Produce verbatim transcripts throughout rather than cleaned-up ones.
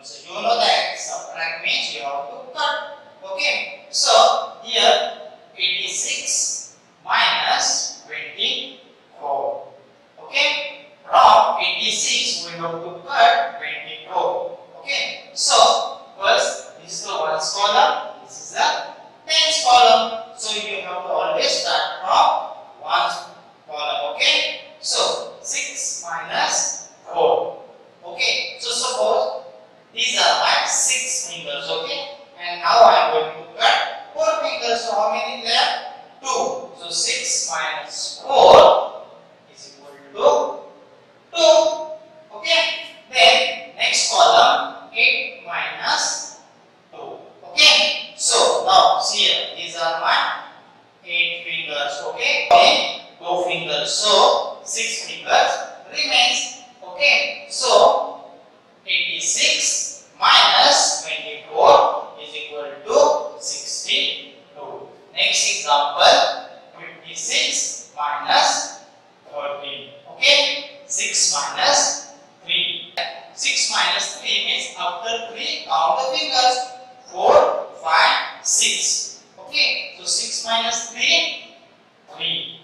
So you know that subtract means you have to cut. Okay. So here eighty-six minus twenty-four. Okay. From eighty-six we have to cut twenty-four. Okay. So first this is the ones column. This is the tens column. So you have to always start from ones column. Okay. So six minus four. Okay. So suppose these are my six fingers. Okay. And now I am going to cut four fingers. So how many left? Two. So six minus four is equal to two. Okay. Then next column eight minus two. Okay. So now see here. These are my eight fingers. Okay. Then two fingers. So six fingers remains. Okay. So eighty-six minus twenty-four is equal to sixty-two. Next example, fifty-six minus thirteen. Okay, six minus three. six minus three means after three count the fingers. four, five, six. Okay, so six minus three, three.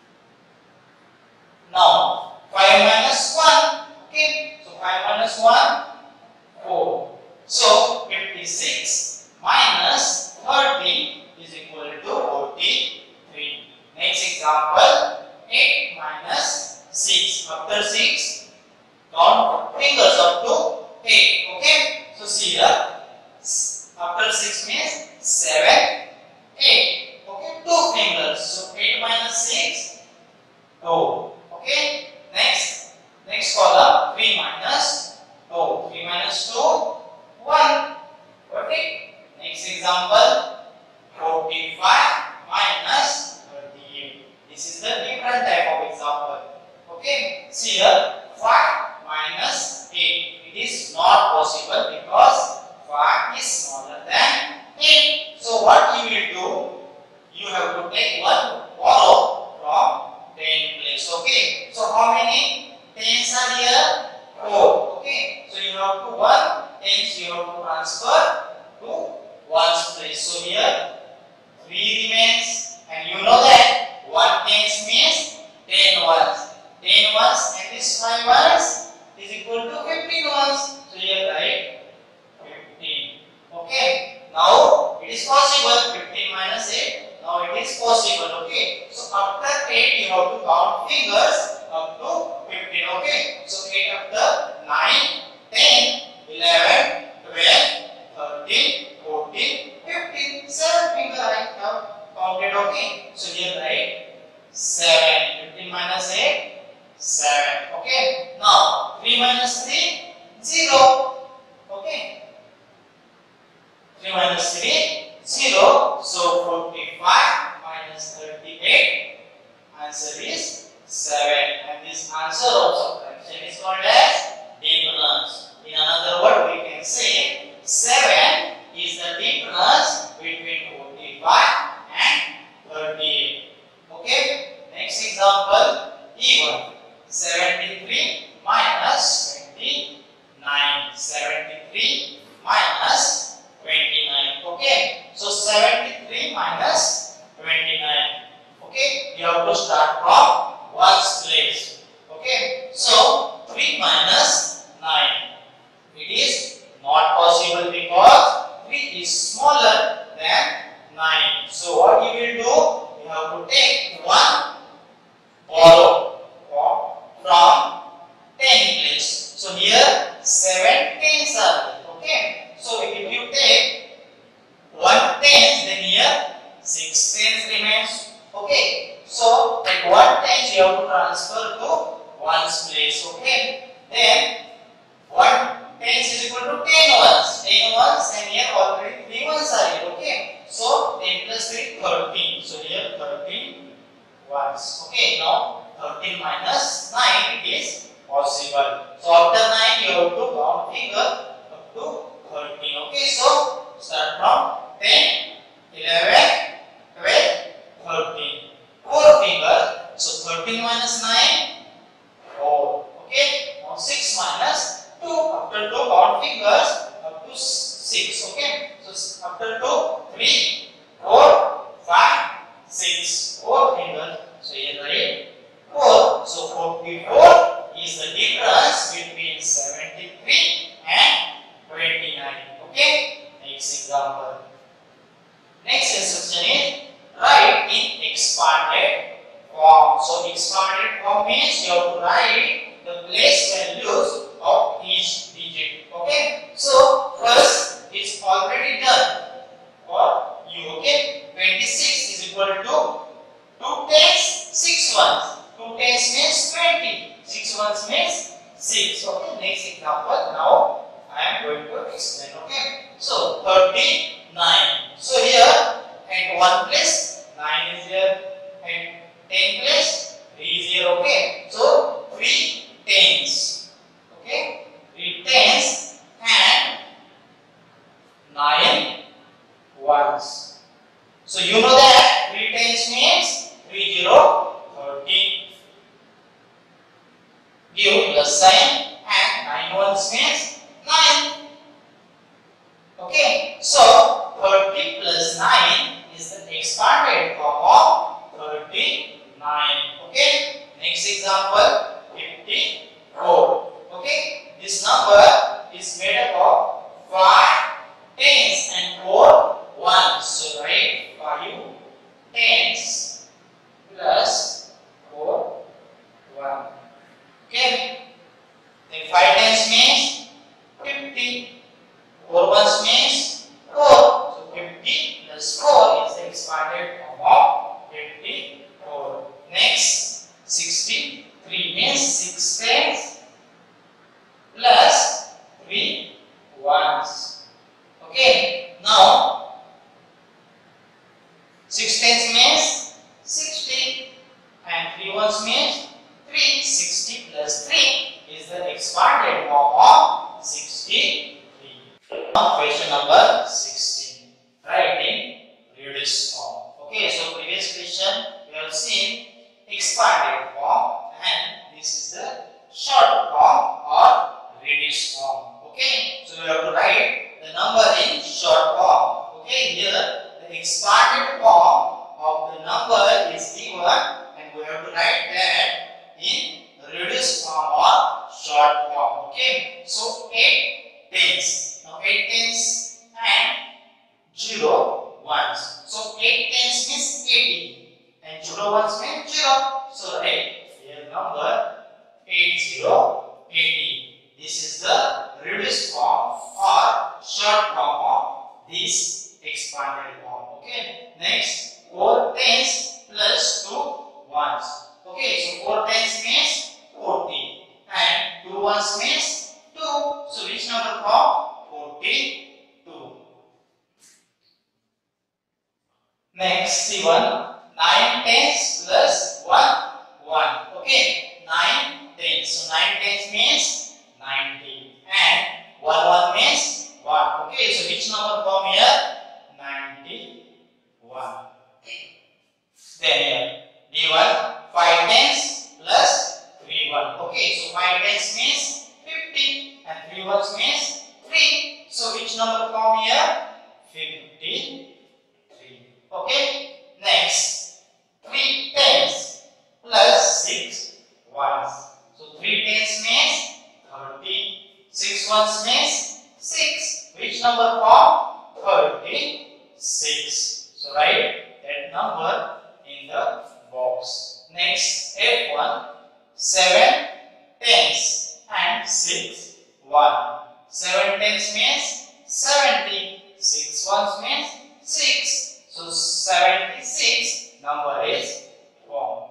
Now five minus one. Okay, so five minus one, four. So fifty-six minus thirty is equal to forty-three. Next example, eight minus six. After six, count fingers up to eight. Okay, so see here. After six means seven, eight. Okay, two fingers. So eight minus six, two. Okay, next, next column, three minus two. three minus two, one. Okay, next example, forty-five minus thirty-eight. This is the different type of example. Okay, see here, five minus eight. It is not possible because five is smaller than eight. So what you will do, you have to take one borrow from ten place. Okay, so how many tens are here? four. Okay, so you have to one tens you have to transfer to ones place. So here three remains, and you know that one tens means ten ones. ten ones and this five ones is equal to fifteen ones. So here write fifteen. Okay, now it is possible. fifteen minus eight. Now it is possible. Okay, so after eight you have to count fingers up to fifteen. Okay, so eight after nine, ten, eleven, twelve, thirteen, fourteen, fifteen. seven finger I have counted. Okay, so here write seven. fifteen minus eight, seven. Okay, now three minus three, zero. Okay, three minus three, zero. So forty-five minus thirty-eight, answer is seven. And this answer of subtraction is called as difference. In another word, we can say seven is the difference between forty-five and thirty-eight. Okay, next example, even. seventy-three minus twenty-nine. seventy-three minus twenty-nine. Okay, so seventy-three minus twenty-nine. Okay, you have to start from ones place. Okay, so three minus nine. It is not possible because three is smaller than nine. So what you will do? You have to take one borrow from ten place. So here seven tens are there. Okay, so if you take one tens, then here six tens remains. Okay, so at one tens you have to transfer to ones place. Okay, then one tens is equal to ten ones. ten ones, and here already three ones are here. Okay, so ten plus three, thirteen. So here thirteen ones. Okay, now thirteen minus nine is possible. So after nine you have to count finger up to thirteen. Okay, so start from ten, eleven, twelve, thirteen. four finger. So thirteen minus nine, four. Okay, now six minus two. After two count fingers So expanded form means you have to write the place values of each digit. Okay. So first it's already done for you. Okay. twenty-six is equal to two tens, six ones. two tens means twenty. six ones means six. Okay. Next example. Now I am going to explain. Okay. So thirty-nine. So here at one place nine is here. At ten place three is here. Okay. So three tens. Okay. three tens and nine ones. So you know that three tens means three zero thirty. Give plus sign and nine ones means nine. Okay. So thirty plus nine is the expanded form of thirty-nine. Okay. Next example, fifty-four. Okay. This number is made up of five tens and four ones. So write five tens plus four one. Okay. Then five tens means fifty. four ones means four. So fifty plus four is the expanded form of fifty-four. Next, sixty-three means six tens plus three ones. Okay. Now, six tens means sixty and three ones means three. sixty plus three is the expanded form of sixty-three. Now, question number sixteen. Write in reduced form. Okay, so previous question we have seen expanded form and this is the short form or reduced form. Okay, so we have to write the number in short form. Okay, here the expanded form of the number is given and we have to write that in reduced form or short form. Okay, so eight tens. Now eight tens and zero ones. So eight tens means eighty and zero ones means zero. So write here number eighty, eighty. This is the reduced form or short form of this expanded form. Okay. Next, four tens plus two ones. Okay. So four tens means forty and two ones means two. So which number form? forty-two. Next, see one. nine tens plus one, one. Okay. nine tens. So nine tens means ninety. And one, one means one. Okay. So which number form here? ninety-one. Then here, D one. five tens plus three one. Okay. So five tens means fifty. And three ones means three. So which number form here? fifty-three. Okay. Next, three tens plus six ones. So three tens means thirty. six ones means six. Which number form? thirty-six. So write that number in the box. Next, F one. seven tens and six one. seven tens means seventy. six ones means six. So seventy-six number is formed.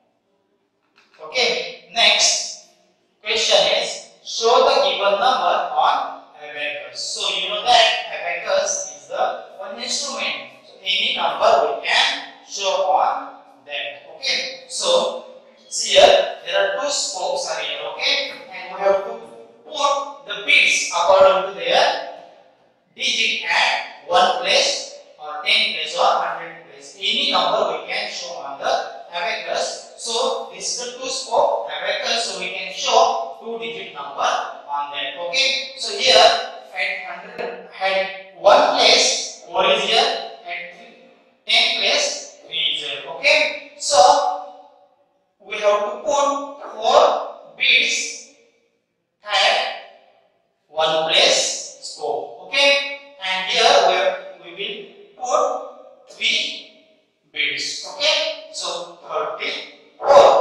Okay. Next question is show the given number on abacus. So you know that abacus is the one instrument. So any number we can show on that. Okay. So see here there are two spokes are here. Okay. And we have to put the bits according to their digit at one place or ten place or one hundred place. Any number we can show on the abacus. So this is the two spoke abacus. So we can show two digit number on that. Okay. So here at one hundred at one place four is here. At ten place three is here. Okay. So we have to put four bits at one place spoke. Okay. And here we we will put three bits. Okay. So thirty-four.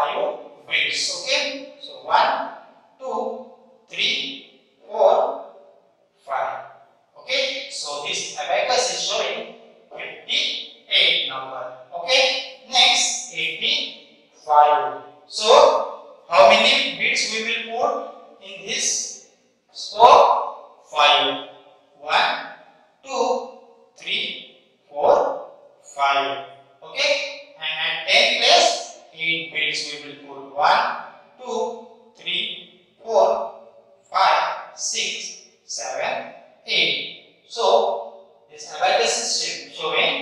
five bits. Okay, so one, two, three, four, five. Okay, so this abacus is showing fifty-eight number. Okay, next eighty-five. So how many bits we will put in this score? five. one, two, three, four, five. Okay, and at ten place, eight bits we will put one, two, three, four, five, six, seven, eight. So this abacus is showing